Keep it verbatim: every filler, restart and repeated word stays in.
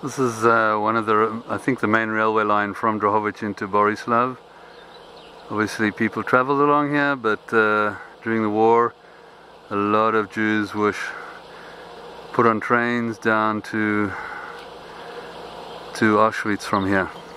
This is uh, one of the, I think the main railway line from Drohowicz into Borislaw. Obviously people traveled along here, but uh, during the war a lot of Jews were put on trains down to, to Auschwitz from here.